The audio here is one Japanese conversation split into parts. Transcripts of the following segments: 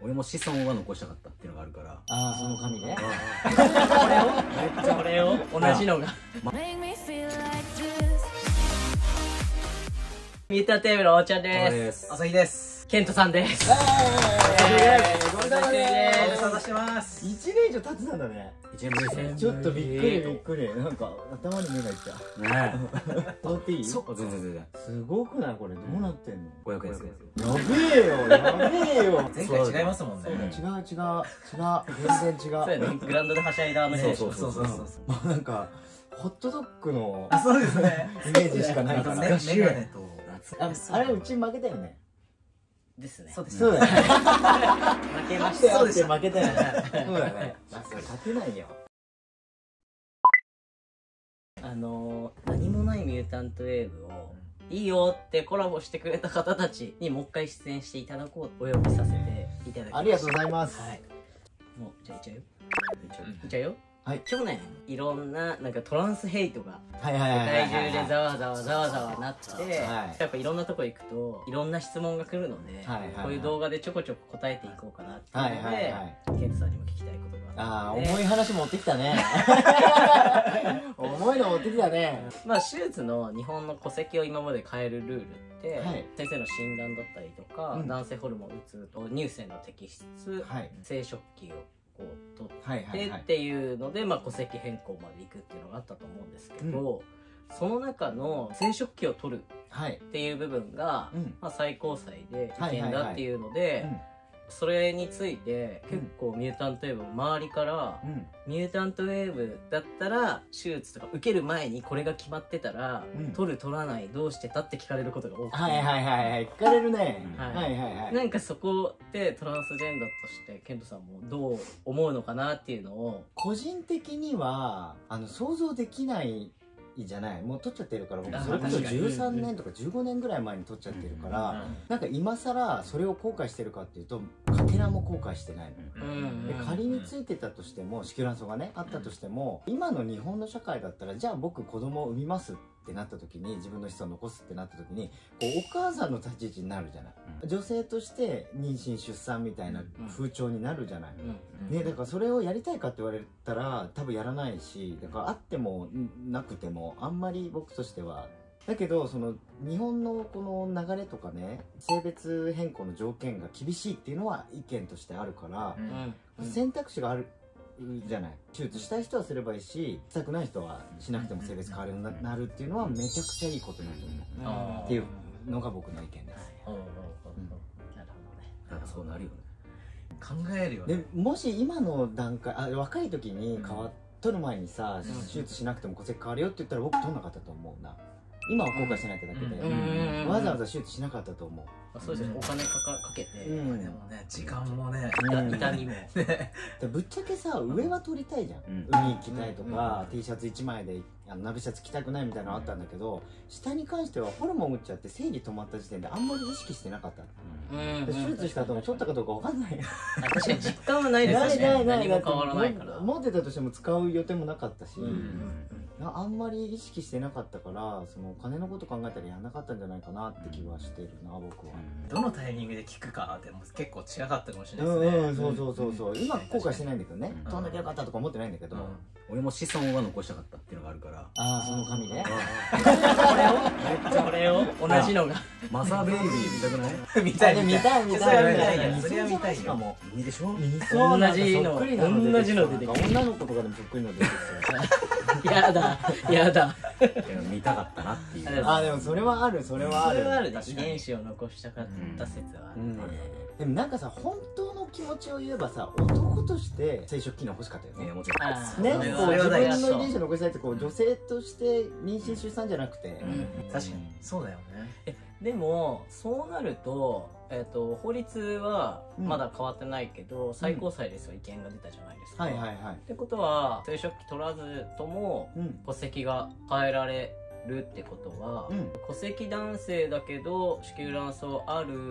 俺も子孫は残したかったっていうのがあるから。 ああ、その紙ね。 これを同じのがミュータンテーブルおーちゃんです。 朝日です。 ケントさんです。 ご無沙汰でご無沙汰してます。 す。1年以上経ってたんだね。 1年ぶりですね。 ちょっとびっくりびっくり。なんか頭に目がいった。 ねえ。 通っていい？ そう、全然。 すごくないこれ、どうなってんの 500円です。 やべえよ、やべえよ。 前回違いますもんね。 違う、全然違そうやね、グラウンドではしゃいだの選手。 そうう。もうなんかホットドッグのあ、そうですね。 イメージしかないから。 メガネと。 あれうち負けたよね。 ですね。 そうです。 そうだよね。 負けました。 そうです。負けたよね。そうだね。勝てないよ。 何もないミュータントウェーブをいいよってコラボしてくれた方たちにもう一回出演していただこうとお呼びさせていただきました。 ありがとうございます。 はい。もうじゃあいっちゃうよ。いっちゃうよ。 はい。 去年いろんななんかトランスヘイトがはいはいはい。 世界中でざわざわなってはいやっぱいろんなとこ行くといろんな質問が来るので、こういう動画でちょこちょこ答えていこうかなっていうので、ケントさんにも聞きたいことがああ、重い話持ってきたね。重いの持ってきたね。 まあ手術の日本の戸籍を今まで変えるルールって、 はい先生の診断だったりとか、男性ホルモンを打つと乳腺の摘出、生殖器をこう取ってっていうので、まあ、戸籍変更までいくっていうのがあったと思うんですけど、その中の生殖器を取るっていう部分が、まあ、最高裁で違憲だっていうので、それについて結構ミュータントウェーブ周りから、ミュータントウェーブだったら手術とか受ける前にこれが決まってたら、取る取らないどうしてたって聞かれることが多くて、 聞かれるね。 なんかそこでトランスジェンダーとしてケントさんもどう思うのかなっていうのを。 個人的には想像できないじゃない。もう取っちゃってるから、僕それこそ13年とか15年ぐらい前に取っちゃってるから、なんか今更それを後悔してるかっていうとかけらも後悔してないの。で仮についてたとしても、子宮卵巣がねあったとしても、今の日本の社会だったら、じゃあ僕子供を産みますってなった時に、自分の子孫を残すってなった時にこうお母さんの立ち位置になるじゃない。女性として妊娠出産みたいな風潮になるじゃない。ね、だからそれをやりたいかって言われたら多分やらないし、だからあってもなくてもあんまり僕としては。だけどその日本のこの流れとかね、性別変更の条件が厳しいっていうのは意見としてあるから、選択肢があるじゃない。手術したい人はすればいいし、したくない人はしなくても性別変わるようになるっていうのはめちゃくちゃいいことだと思うっていうのが僕の意見です。 なるほどね。 なんかそうなるよね。 考えるよね。 でもし今の段階、若い時に取る前にさ、手術しなくても戸籍変わるよって言ったら僕取んなかったと思うな。今は後悔してないってだけで、わざわざ手術しなかったと思う。 そうですね、お金かけて、 でもね、時間もね、 痛みもぶっちゃけさ、上は取りたいじゃん。海行きたいとか T シャツ1枚で鍋シャツ着たくないみたいなのあったんだけど、下に関してはホルモン打っちゃって生理止まった時点であんまり意識してなかった。手術した後も取ったかどうかわかんない。 確かに実感はないですね。何も変わらないから。 持ってたとしても使う予定もなかったし、あんまり意識してなかったから、そのお金のこと考えたらやんなかったんじゃないかなって気はしてるな、僕は。 どのタイミングで聞くかでも結構違かったかもしれないですね。 そう今後悔してないんだけどね、取んなきゃよかったとか思ってないんだけど、 俺も子孫は残したかったっていうのがあるから。 ああ、その紙ね。 これを同じのがマザーベイビー見たくない？ 見たい。 それは見たい。 しかもいいでしょ？ 同じの出てきた。 女の子とかでもそっくりの出てきてさ。 やだ。 見たかったなっていう。 でもそれはある、それはあるね。遺伝子を残したかった説はあるね。 でもなんかさ、本当の気持ちを言えばさ、男として生殖機能欲しかったよね。 もちろん。 ね、こう自分の遺伝子を残したいって、こう女性として妊娠出産じゃなくて。 確かにそうだよね。 でもそうなると、法律はまだ変わってないけど、最高裁でそう意見が出たじゃないですか。ってことは生殖器取らずとも戸籍が変えられるってことは、戸籍男性だけど子宮卵巣ある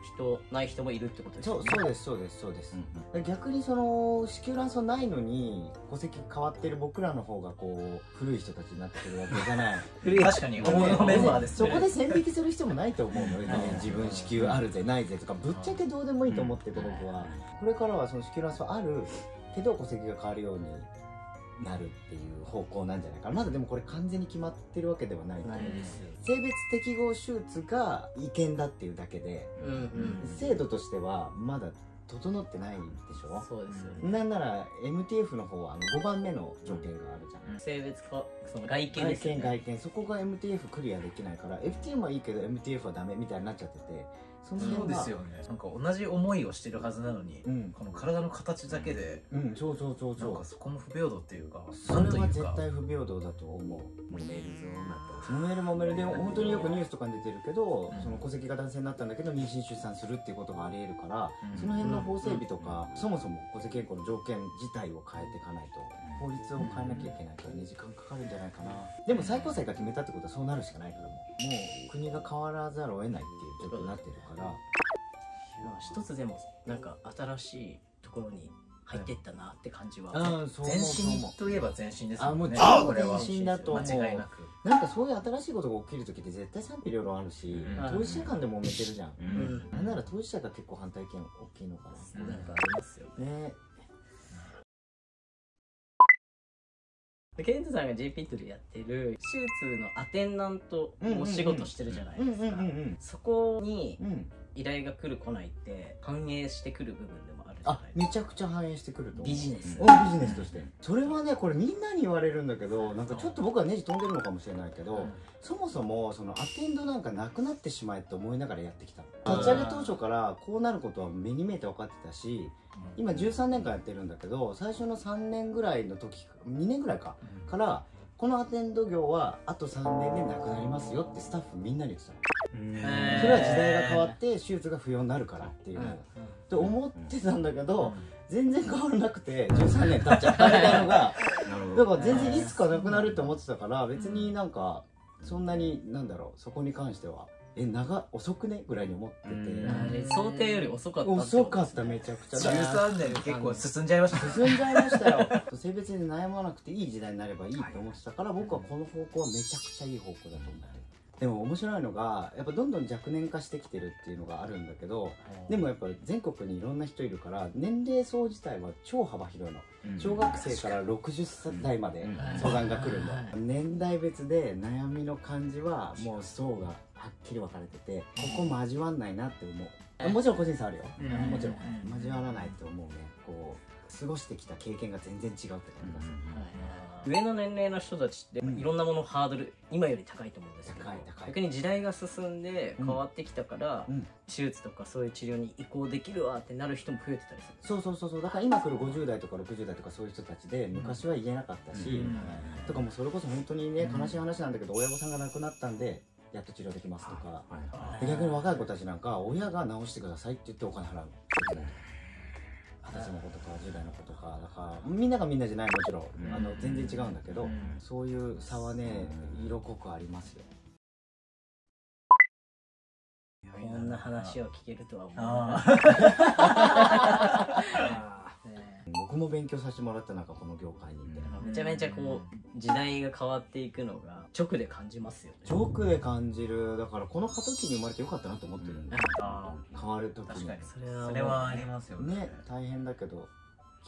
人ない人もいるってことですよね。 そうですそうです。逆にその子宮卵巣ないのに戸籍変わってる僕らの方がこう古い人たちになってくるわけじゃない。 確かに思いのメンバーですね。 そこで線引きする必要もないと思うので、自分子宮あるぜないぜとかぶっちゃけどうでもいいと思ってて、僕はこれからはその子宮卵巣あるけど戸籍が変わるようになるっていう方向なんじゃないかな。まだでもこれ完全に決まってるわけではないと思うんですよ。性別適合手術が違憲だっていうだけで、制度としてはまだ整ってないでしょ。 そうですよね。 なんなら MTF の方は5番目の条件があるじゃん。 性別かその外見ですよね。 外見そこが MTF クリアできないから FTM はいいけど MTF はダメみたいになっちゃってて、 そうですよね。なんか同じ思いをしてるはずなのに、この体の形だけで、 そうなんかそこも不平等っていうか、 それは絶対不平等だと思う。 揉めるぞ揉めるで本当によくニュースとかに出てるけど、その戸籍が男性になったんだけど妊娠出産するっていうことがありえるから、その辺の法整備とか、そもそも戸籍変更の条件自体を変えていかないと、法律を変えなきゃいけないからね、時間かかるんじゃないかな。でも最高裁が決めたってことはそうなるしかないから、もう国が変わらざるを得ないっていう状況になってるから、 一つでもなんか新しいところに入ってったなって感じは。 前進といえば前進ですもんね。 もう前進だと思う。 間違いなく。 なんかそういう新しいことが起きる時って絶対賛否両論あるし、当事者間でも揉めてるじゃん。なんなら当事者が結構反対意見大きいのかな。 なんかありますよね。ケントさんが J ピットでやってる手術のアテンダントお仕事してるじゃないですか。そこに依頼が来る来ないって反映してくる部分でもあるじゃないですか。 めちゃくちゃ反映してくると思う。 ビジネスビジネスとして。それはね、これみんなに言われるんだけど、なんかちょっと僕はネジ飛んでるのかもしれないけど、そもそもそのアテンドなんかなくなってしまえって思いながらやってきた。立ち上げ当初からこうなることは目に見えて分かってたし、今13年間やってるんだけど、最初の3年ぐらいの時、2年ぐらいかからこのアテンド業はあと3年でなくなりますよってスタッフみんなに言ってたの。それは時代が変わって手術が不要になるからっていうと思ってたんだけど、全然変わらなくて13年経っちゃったみたいなのがだから全然いつかなくなるって思ってたから、別になんかそんなになんだろう、そこに関しては遅くねぐらいに思ってて、 想定より遅かった。 遅かった、めちゃくちゃ。 13年結構進んじゃいました。 進んじゃいましたよ。性別に悩まなくていい時代になればいいと思ってたから、僕はこの方向はめちゃくちゃいい方向だと思って。でも面白いのがやっぱどんどん若年化してきてるっていうのがあるんだけど、でもやっぱり全国にいろんな人いるから年齢層自体は超幅広いの。小学生から60代まで相談が来るんだ。年代別で悩みの感じはもう層がはっきり分かれてて、ここも交わんないなって思う。もちろん個人差あるよ、もちろん交わらないと思うね。こう過ごしてきた経験が全然違うって感じがする。 上の年齢の人たちっていろんなものハードル今より高いと思うんですけど、逆に時代が進んで変わってきたから手術とかそういう治療に移行できるわってなる人も増えてたりする。 そうだから今来る50代とか60代とかそういう人たちで昔は言えなかったし、とかもそれこそ本当にね悲しい話なんだけど、親御さんが亡くなったんでやっと治療できますとか、逆に若い子たちなんか親が治してくださいって言ってお金払うの。20歳の子とか10代の子とかだからみんながみんなじゃない、もちろん全然違うんだけど、そういう差はね色濃くありますよ。 こんな話を聞けるとは思う。 僕も勉強させてもらった中、この業界にいてめちゃめちゃこう時代が変わっていくのが直で感じますよね。 直で感じる。だからこの過渡期に生まれてよかったなと思ってるんで、変わる時に。 確かにそれはありますよね。 大変だけど奇跡だなと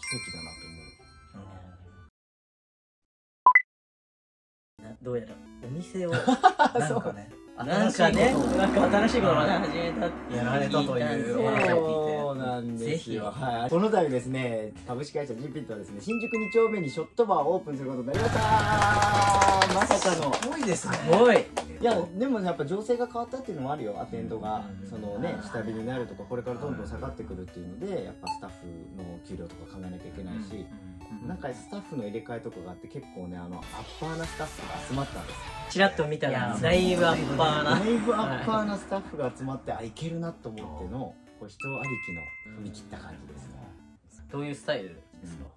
思う。どうやらお店をなんかねなんか新しいことまだ始めたってやられたというお話を聞いて。 そうなんですよ。この度ですね、株式会社 G ピットはですね、新宿2丁目にショットバーをオープンすることになりました。まさかの。 すごいですね。 すごい。 いやでもやっぱ情勢が変わったっていうのもあるよ。アテンドがそのね下火になるとか、これからどんどん下がってくるっていうので、やっぱスタッフの給料とか考えなきゃいけないし、なんかスタッフの入れ替えとかがあって結構ねアッパーなスタッフが集まったんです。 チラッと見たらだいぶアッパーなだいぶアッパーなスタッフが集まって、いけるなと思ってのこう人ありきの踏み切った感じですね。 どういうスタイルですか？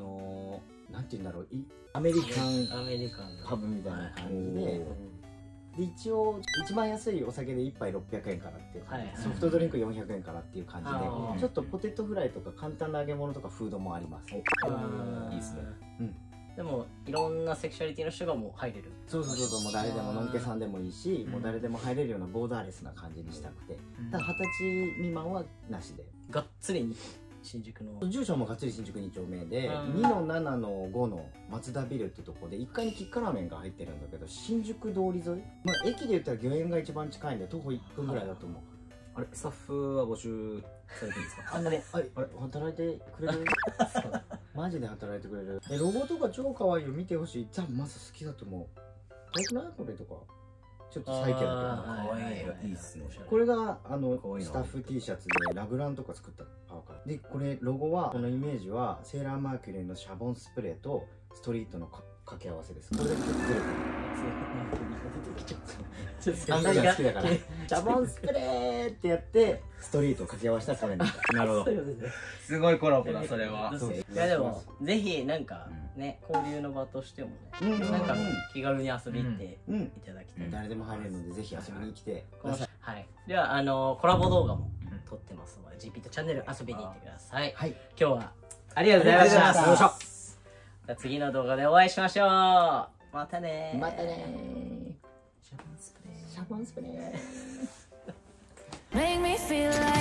なんて言うんだろう、アメリカンパブみたいな感じで、 で一応一番安いお酒で1杯600円からっていう感じで、ソフトドリンク400円からっていう感じで、ちょっとポテトフライとか簡単な揚げ物とかフードもあります。いいですね。 でもいろんなセクシャリティの人がもう入れる。 そうそうそう、もう誰でものんけさんでもいいし、もう誰でも入れるようなボーダーレスな感じにしたくて、ただ20歳未満はなしで。 がっつり新宿の住所もがっつり新宿2丁目で、2-7-5の松田ビルってとこで1階にキッカラーメンが入ってるんだけど、新宿通り沿い、駅で言ったら御苑が一番近いんで徒歩1分ぐらいだと思う。 あれスタッフは募集されてるんですか？ あれ働いてくれる？マジで働いてくれる。ロゴとか超可愛いよ、見てほしい。じゃあまず好きだと思う。可愛くないこれとか。ちょっとサイケだけど。 可愛い。いいっすね。 これがスタッフ T シャツでラグランとか作ったパーカーで、これロゴはこのイメージはセーラーマーキュリーのシャボンスプレーとストリートの掛け合わせです。これだけちょっとずれてる。あんなが好きだからシャボンスプレーってやってストリートを掛け合わせたらこれになった。なるほど。 すごいコラボだそれは。 いやでもぜひなんかね、交流の場としてもね、なんか気軽に遊びに行っていただきたい。 誰でも入れるのでぜひ遊びに来てください。 はい。ではコラボ動画も撮ってますので GP とチャンネル遊びに行ってください。はい。今日はありがとうございました。じゃあ次の動画でお会いしましょう。またね。 またね。シャボンスプレー。 Make me feel like